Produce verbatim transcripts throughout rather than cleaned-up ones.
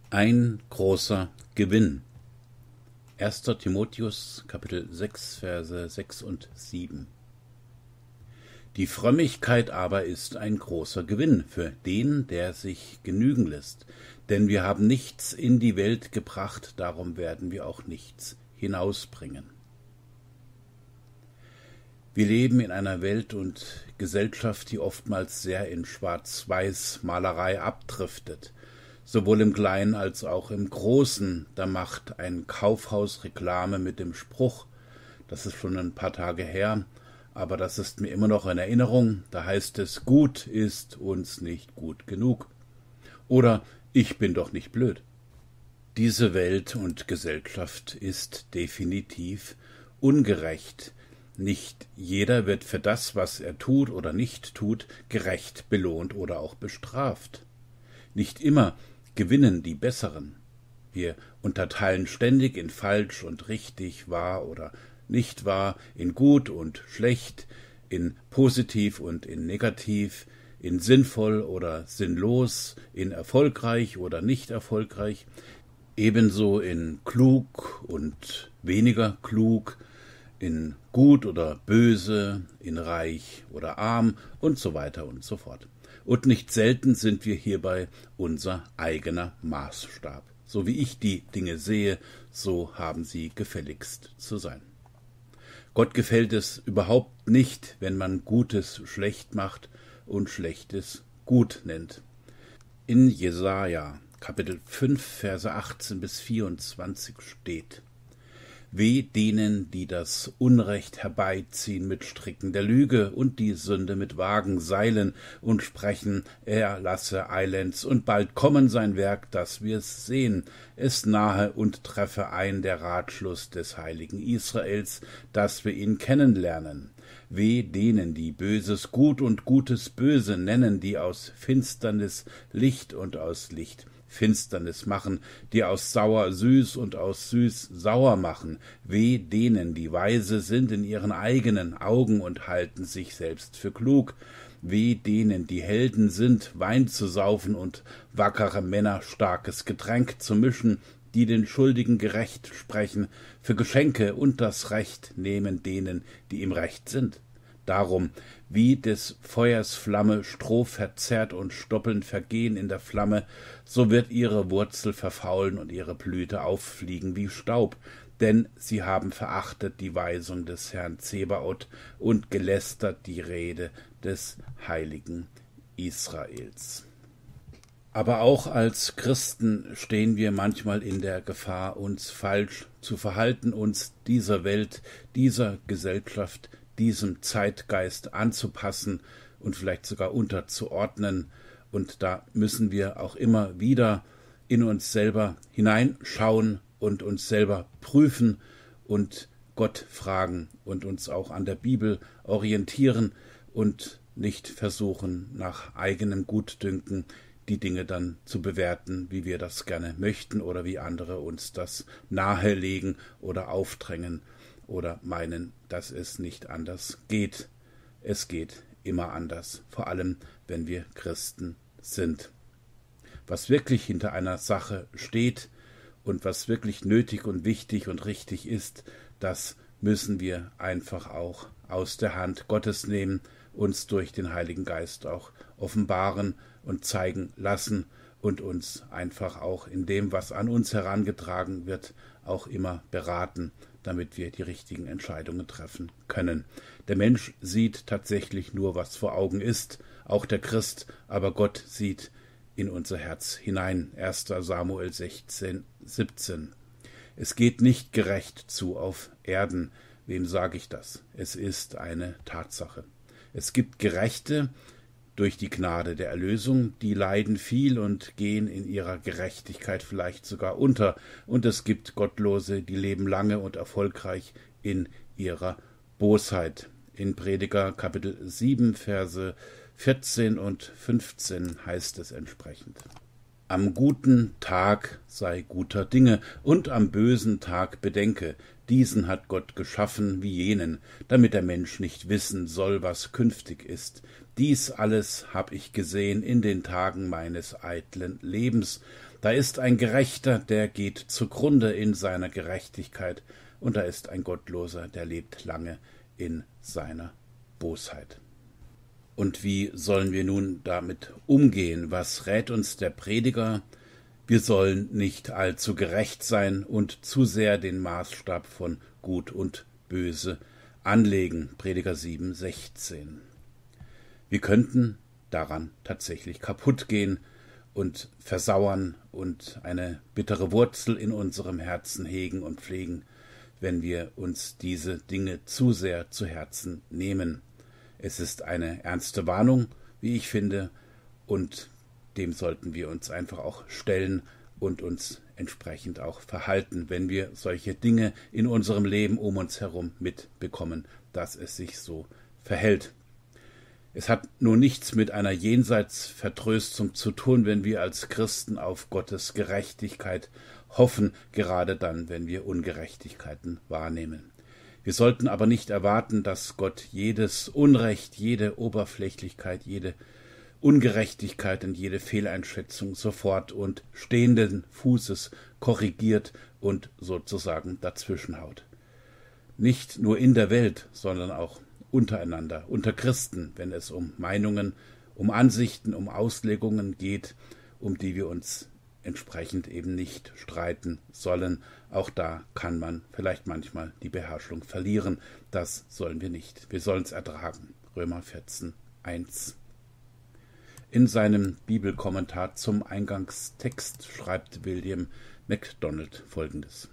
Ein großer Gewinn. Erster Timotheus, Kapitel sechs, Verse sechs und sieben. Die Frömmigkeit aber ist ein großer Gewinn für den, der sich genügen lässt. Denn wir haben nichts in die Welt gebracht, darum werden wir auch nichts hinausbringen. Wir leben in einer Welt und Gesellschaft, die oftmals sehr in Schwarz-Weiß-Malerei abdriftet. Sowohl im Kleinen als auch im Großen. Da macht ein Kaufhaus Reklame mit dem Spruch, das ist schon ein paar Tage her, aber das ist mir immer noch in Erinnerung, da heißt es, gut ist uns nicht gut genug. Oder ich bin doch nicht blöd. Diese Welt und Gesellschaft ist definitiv ungerecht. Nicht jeder wird für das, was er tut oder nicht tut, gerecht belohnt oder auch bestraft. Nicht immer gewinnen die Besseren. Wir unterteilen ständig in falsch und richtig, wahr oder nicht wahr, in gut und schlecht, in positiv und in negativ, in sinnvoll oder sinnlos, in erfolgreich oder nicht erfolgreich, ebenso in klug und weniger klug, in gut oder böse, in reich oder arm und so weiter und so fort. Und nicht selten sind wir hierbei unser eigener Maßstab. So wie ich die Dinge sehe, so haben sie gefälligst zu sein. Gott gefällt es überhaupt nicht, wenn man Gutes schlecht macht und Schlechtes gut nennt. In Jesaja, Kapitel fünf, Verse achtzehn bis vierundzwanzig steht: Weh denen, die das Unrecht herbeiziehen mit Stricken der Lüge und die Sünde mit Wagen seilen und sprechen, er lasse eilends und bald kommen sein Werk, dass wir's sehen. Es nahe und treffe ein der Ratschluss des heiligen Israels, dass wir ihn kennenlernen. Weh denen, die Böses gut und Gutes böse nennen, die aus Finsternis Licht und aus Licht Finsternis machen, die aus sauer süß und aus süß sauer machen. Weh denen, die weise sind in ihren eigenen Augen und halten sich selbst für klug. Weh denen, die Helden sind, Wein zu saufen und wackere Männer starkes Getränk zu mischen, die den Schuldigen gerecht sprechen, für Geschenke und das Recht nehmen denen, die im Recht sind. Darum, wie des Feuers Flamme Stroh verzehrt und Stoppeln vergehen in der Flamme, so wird ihre Wurzel verfaulen und ihre Blüte auffliegen wie Staub, denn sie haben verachtet die Weisung des Herrn Zebaoth und gelästert die Rede des heiligen Israels. Aber auch als Christen stehen wir manchmal in der Gefahr, uns falsch zu verhalten, uns dieser Welt, dieser Gesellschaft, diesem Zeitgeist anzupassen und vielleicht sogar unterzuordnen. Und da müssen wir auch immer wieder in uns selber hineinschauen und uns selber prüfen und Gott fragen und uns auch an der Bibel orientieren und nicht versuchen, nach eigenem Gutdünken die Dinge dann zu bewerten, wie wir das gerne möchten oder wie andere uns das nahelegen oder aufdrängen oder meinen, dass es nicht anders geht. Es geht immer anders, vor allem wenn wir Christen sind. Was wirklich hinter einer Sache steht und was wirklich nötig und wichtig und richtig ist, das müssen wir einfach auch aus der Hand Gottes nehmen, uns durch den Heiligen Geist auch offenbaren und zeigen lassen und uns einfach auch in dem, was an uns herangetragen wird, auch immer beraten, damit wir die richtigen Entscheidungen treffen können. Der Mensch sieht tatsächlich nur, was vor Augen ist, auch der Christ, aber Gott sieht in unser Herz hinein. erster Samuel sechzehn, siebzehn. Es geht nicht gerecht zu auf Erden. Wem sage ich das? Es ist eine Tatsache. Es gibt Gerechte durch die Gnade der Erlösung, die leiden viel und gehen in ihrer Gerechtigkeit vielleicht sogar unter, und es gibt Gottlose, die leben lange und erfolgreich in ihrer Bosheit. In Prediger Kapitel sieben, Verse vierzehn und fünfzehn heißt es entsprechend: Am guten Tag sei guter Dinge, und am bösen Tag bedenke, diesen hat Gott geschaffen wie jenen, damit der Mensch nicht wissen soll, was künftig ist. Dies alles hab ich gesehen in den Tagen meines eitlen Lebens, Da ist ein Gerechter, der geht zugrunde in seiner Gerechtigkeit, und da ist ein Gottloser, der lebt lange in seiner Bosheit. Und wie sollen wir nun damit umgehen? Was rät uns der Prediger? Wir sollen nicht allzu gerecht sein und zu sehr den Maßstab von Gut und Böse anlegen. Prediger sieben, sechzehn. Wir könnten daran tatsächlich kaputt gehen und versauern und eine bittere Wurzel in unserem Herzen hegen und pflegen, wenn wir uns diese Dinge zu sehr zu Herzen nehmen. Es ist eine ernste Warnung, wie ich finde, und dem sollten wir uns einfach auch stellen und uns entsprechend auch verhalten, wenn wir solche Dinge in unserem Leben um uns herum mitbekommen, dass es sich so verhält. Es hat nun nichts mit einer Jenseitsvertröstung zu tun, wenn wir als Christen auf Gottes Gerechtigkeit hoffen, gerade dann, wenn wir Ungerechtigkeiten wahrnehmen. Wir sollten aber nicht erwarten, dass Gott jedes Unrecht, jede Oberflächlichkeit, jede Ungerechtigkeit und jede Fehleinschätzung sofort und stehenden Fußes korrigiert und sozusagen dazwischenhaut. Nicht nur in der Welt, sondern auch untereinander, unter Christen, wenn es um Meinungen, um Ansichten, um Auslegungen geht, um die wir uns entsprechend eben nicht streiten sollen. Auch da kann man vielleicht manchmal die Beherrschung verlieren. Das sollen wir nicht. Wir sollen es ertragen. Römer vierzehn, eins. In seinem Bibelkommentar zum Eingangstext schreibt William MacDonald Folgendes: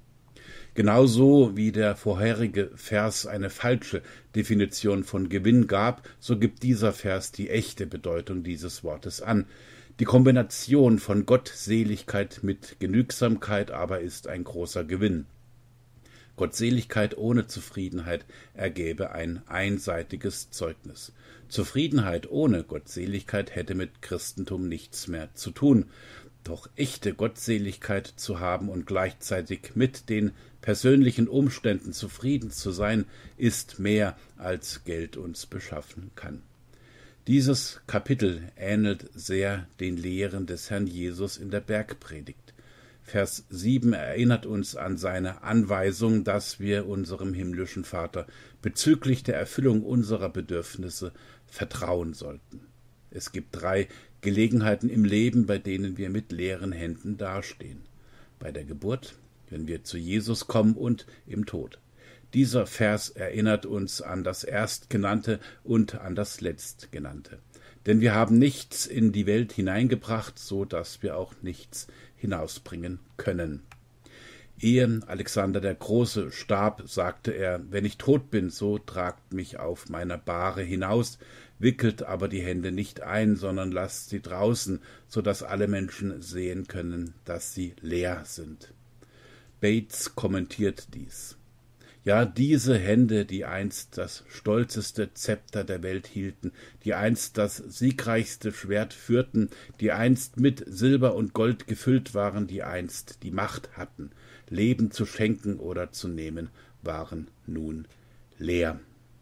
Genauso wie der vorherige Vers eine falsche Definition von Gewinn gab, so gibt dieser Vers die echte Bedeutung dieses Wortes an. Die Kombination von Gottseligkeit mit Genügsamkeit aber ist ein großer Gewinn. Gottseligkeit ohne Zufriedenheit ergäbe ein einseitiges Zeugnis. Zufriedenheit ohne Gottseligkeit hätte mit Christentum nichts mehr zu tun. Doch echte Gottseligkeit zu haben und gleichzeitig mit den persönlichen Umständen zufrieden zu sein, ist mehr, als Geld uns beschaffen kann. Dieses Kapitel ähnelt sehr den Lehren des Herrn Jesus in der Bergpredigt. Vers sieben erinnert uns an seine Anweisung, dass wir unserem himmlischen Vater bezüglich der Erfüllung unserer Bedürfnisse vertrauen sollten. Es gibt drei Gelegenheiten im Leben, bei denen wir mit leeren Händen dastehen. Bei der Geburt, wenn wir zu Jesus kommen, und im Tod. Dieser Vers erinnert uns an das Erstgenannte und an das Letztgenannte. Denn wir haben nichts in die Welt hineingebracht, so dass wir auch nichts hinausbringen können. Ehe Alexander der Große starb, sagte er: Wenn ich tot bin, so tragt mich auf meiner Bahre hinaus, wickelt aber die Hände nicht ein, sondern lasst sie draußen, so dass alle Menschen sehen können, dass sie leer sind. Bates kommentiert dies: Ja, diese Hände, die einst das stolzeste Zepter der Welt hielten, die einst das siegreichste Schwert führten, die einst mit Silber und Gold gefüllt waren, die einst die Macht hatten, Leben zu schenken oder zu nehmen, waren nun leer.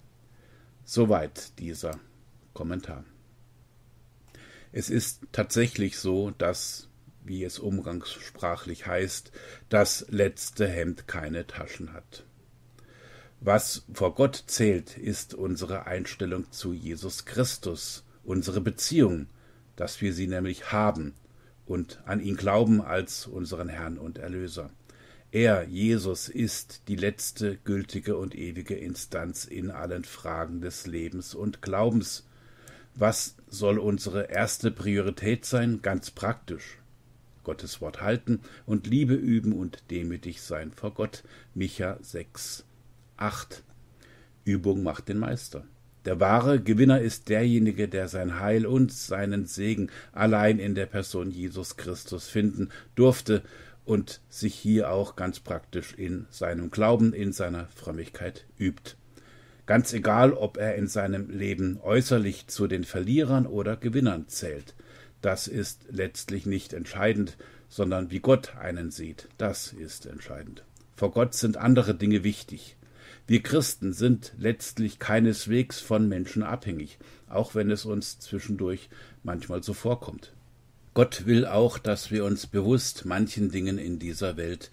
Soweit dieser Kommentar. Es ist tatsächlich so, dass, wie es umgangssprachlich heißt, das letzte Hemd keine Taschen hat. Was vor Gott zählt, ist unsere Einstellung zu Jesus Christus, unsere Beziehung, dass wir sie nämlich haben und an ihn glauben als unseren Herrn und Erlöser. Er, Jesus, ist die letzte, gültige und ewige Instanz in allen Fragen des Lebens und Glaubens. Was soll unsere erste Priorität sein? Ganz praktisch: Gottes Wort halten und Liebe üben und demütig sein vor Gott. Micha sechs, acht. Übung macht den Meister. Der wahre Gewinner ist derjenige, der sein Heil und seinen Segen allein in der Person Jesus Christus finden durfte und sich hier auch ganz praktisch in seinem Glauben, in seiner Frömmigkeit übt. Ganz egal, ob er in seinem Leben äußerlich zu den Verlierern oder Gewinnern zählt. Das ist letztlich nicht entscheidend, sondern wie Gott einen sieht, das ist entscheidend. Vor Gott sind andere Dinge wichtig. Wir Christen sind letztlich keineswegs von Menschen abhängig, auch wenn es uns zwischendurch manchmal so vorkommt. Gott will auch, dass wir uns bewusst manchen Dingen in dieser Welt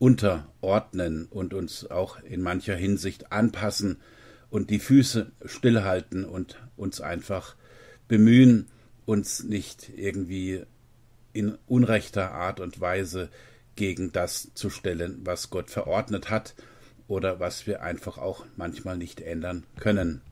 unterordnen und uns auch in mancher Hinsicht anpassen und die Füße stillhalten und uns einfach bemühen, uns nicht irgendwie in unrechter Art und Weise gegen das zu stellen, was Gott verordnet hat oder was wir einfach auch manchmal nicht ändern können.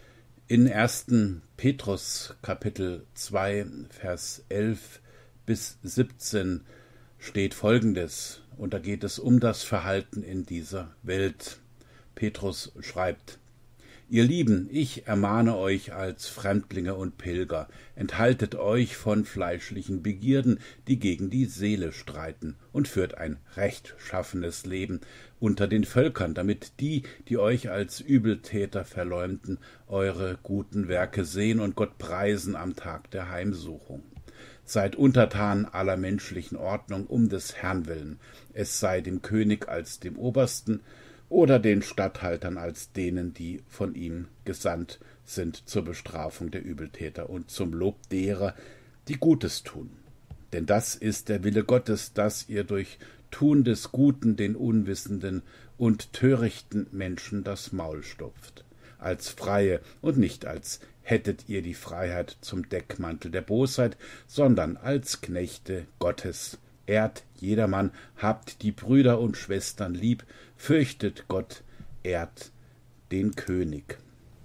In ersten Petrus Kapitel zwei, Vers elf bis siebzehn steht Folgendes, und da geht es um das Verhalten in dieser Welt. Petrus schreibt: Ihr Lieben, ich ermahne euch als Fremdlinge und Pilger, enthaltet euch von fleischlichen Begierden, die gegen die Seele streiten, und führt ein rechtschaffenes Leben unter den Völkern, damit die, die euch als Übeltäter verleumden, eure guten Werke sehen und Gott preisen am Tag der Heimsuchung. Seid untertan aller menschlichen Ordnung um des Herrn willen, es sei dem König als dem Obersten oder den Statthaltern als denen, die von ihm gesandt sind zur Bestrafung der Übeltäter und zum Lob derer, die Gutes tun. Denn das ist der Wille Gottes, dass ihr durch Tun des Guten den unwissenden und törichten Menschen das Maul stopft, als Freie und nicht als hättet ihr die Freiheit zum Deckmantel der Bosheit, sondern als Knechte Gottes. Ehrt jedermann, habt die Brüder und Schwestern lieb, fürchtet Gott, ehrt den König.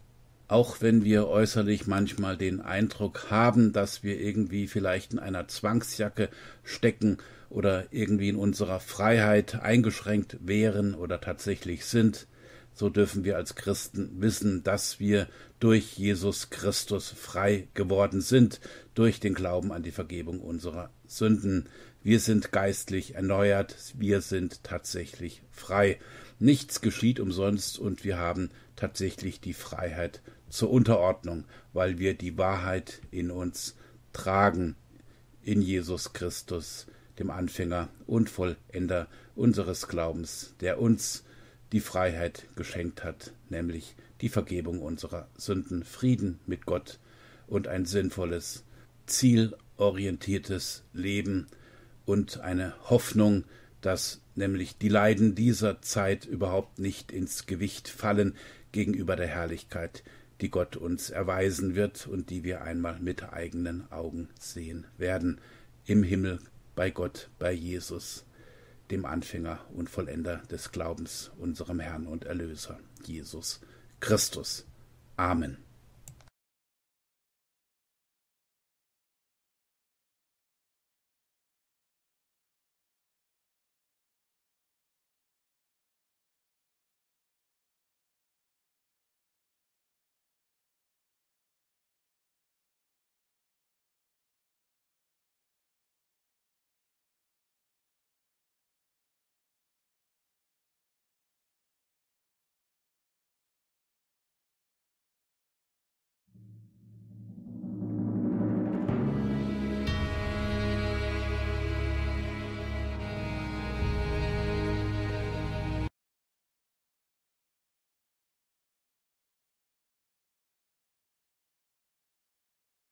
Auch wenn wir äußerlich manchmal den Eindruck haben, dass wir irgendwie vielleicht in einer Zwangsjacke stecken oder irgendwie in unserer Freiheit eingeschränkt wären oder tatsächlich sind, so dürfen wir als Christen wissen, dass wir durch Jesus Christus frei geworden sind, durch den Glauben an die Vergebung unserer Sünden. Wir sind geistlich erneuert, wir sind tatsächlich frei. Nichts geschieht umsonst und wir haben tatsächlich die Freiheit zur Unterordnung, weil wir die Wahrheit in uns tragen, in Jesus Christus, dem Anfänger und Vollender unseres Glaubens, der uns die Freiheit geschenkt hat, nämlich die Vergebung unserer Sünden, Frieden mit Gott und ein sinnvolles, zielorientiertes Leben und eine Hoffnung, dass nämlich die Leiden dieser Zeit überhaupt nicht ins Gewicht fallen gegenüber der Herrlichkeit, die Gott uns erweisen wird und die wir einmal mit eigenen Augen sehen werden, im Himmel, bei Gott, bei Jesus, dem Anfänger und Vollender des Glaubens, unserem Herrn und Erlöser, Jesus Christus. Amen.